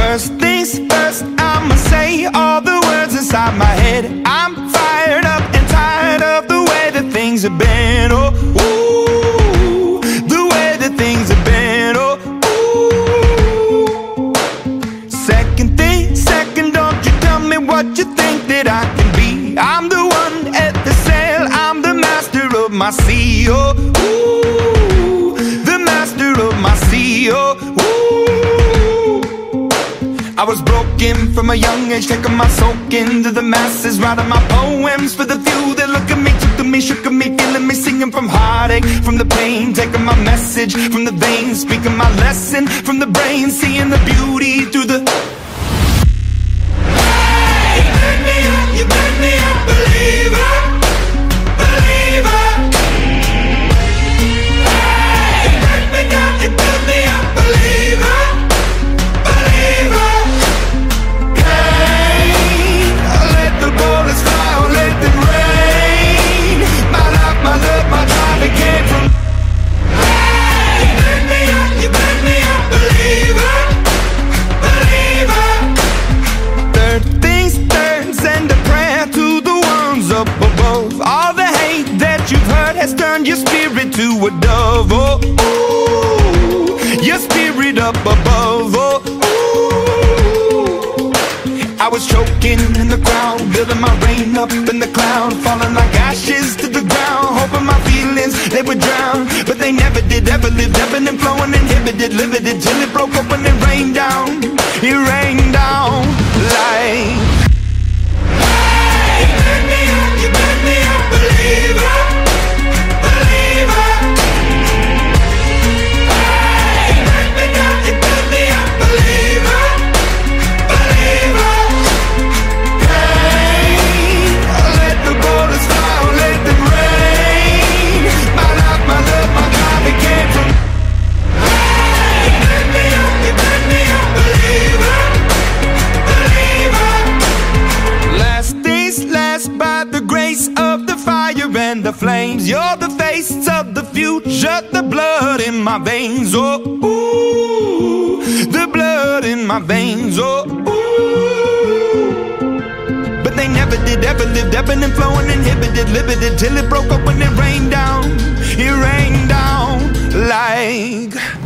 First things first, I'ma say all the words inside my head. I'm fired up and tired of the way that things have been. Oh, ooh, the way that things have been. Oh, ooh. Second thing, second, don't you tell me what you think that I can be. I'm the one at the sail, I'm the master of my sea. Oh, ooh, the master of my sea. Oh, ooh. I was broken from a young age, taking my soak into the masses, writing my poems for the few that look at me, took to me, shook at me, feeling me, singing from heartache, from the pain, taking my message from the veins, speaking my lesson from the brain, seeing the beauty through the... Hey, you made me a believer, believer. Hey, you break me down, you build me a believer. Has turned your spirit to a dove. Oh, ooh, your spirit up above. Oh, ooh. I was choking in the crowd, building my rain up in the cloud, falling like ashes to the ground, hoping my feelings, they would drown. But they never did, ever lived, ebbing and flowing, inhibited, limited, till it broke open and rained down. It rained down like... Hey, you made me a believer. And the flames, you're the face of the future, the blood in my veins. Oh, ooh, the blood in my veins. Oh, ooh. But they never did, ever lived, ebbing and flowing, inhibited, limited, till it broke up when it rained down. It rained down like...